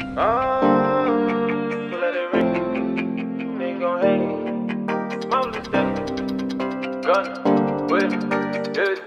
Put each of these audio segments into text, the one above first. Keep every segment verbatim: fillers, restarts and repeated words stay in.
Oh, let it ring. They gon' hang. Smoke the steady. Gun with it.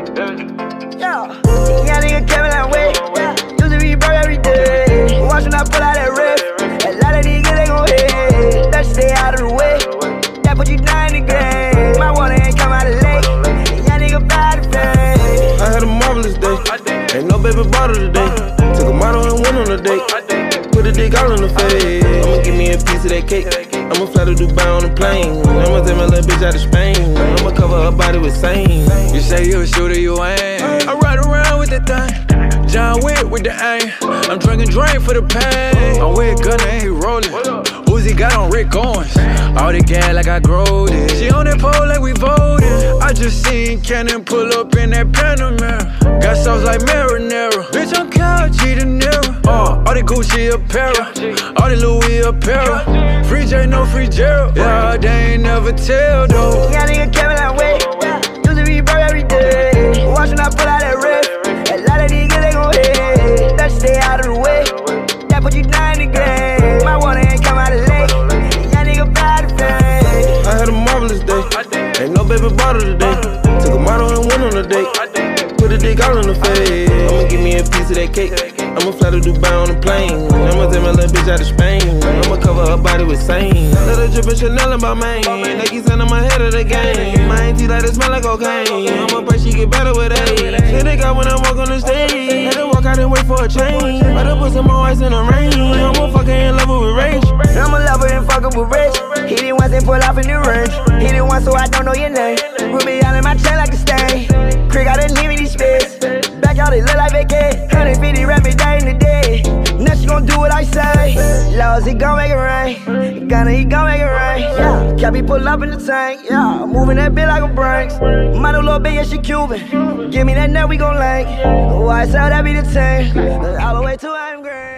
Yeah, yeah, nigga Kevin like wait. Yeah, used to be broke every day. Watch when I pull out that rip. A lot of niggas they gon' hate. Let's stay out of the way. That put you down in the grave. My water ain't come out of the lake. Yeah, nigga bad to face. I had a marvelous day. Ain't no baby bottle today. Took a model and went on a date. Put a dick all in the face. I'ma give me a piece of that cake. I'ma fly to Dubai on a plane. I'ma take my little bitch out of Spain. I'ma cover her body with same. You say you a shooter, you ain't. I ride around with that thing. John Wick with the aim. I'm drinking drink for the pain. I'm with Gunna and he rollin'. Uzi got on Rick Owens. All the gas like I growed it. She on that pole like we voted. I just seen Cannon pull up in that Panamera. Got sauce like marinara. Bitch, I'm couch eating Nero. Uh, all the Gucci apparel. All the Louis apparel. Free J, no free Gerald. Yeah, they ain't never tell though. Yeah, nigga Kevin like wait. Yeah, used to be broke every day. Watch when I pull out that rip. A lot of niggas they gon' hate. Let's stay out of the way. That put you down in the grave. My water ain't come out of the lake. Yeah, nigga bad to face. I had a marvelous day. Ain't no baby bottle today. Took a model and went on a date. Put a dick all in the face. I'ma give me a piece of that cake. I'ma fly to Dubai on a plane. I'ma take my little bitch out of Spain. I'ma cover her body with same. Let her drip and Chanel in my main. They keep sending my head of the game. My auntie like it smell like cocaine. I'ma pray she get better with age. Hit they got when I walk on the stage. Let her walk out and wait for a change. Better put some more ice in the rain. I'ma fuck her in love with rage. I'ma love her and fuck her with rich. Hit it once and pull off in the range. Hit it once so I don't know your name. Ruby all in my chain like a stain. Crick out and leave me these space. Back out it look like vacay. one hundred fifty rap me day in the day. Now she gon' do what I say. Laws, he gon' make it rain. Gunna, he gon' make it rain. Yeah, can't be pulled up in the tank. Yeah, I'm moving that bitch like a Brinks. Model little bitch, yeah, she Cuban. Give me that net, we gon' link. Why so that be the tank? All the way to I'm green.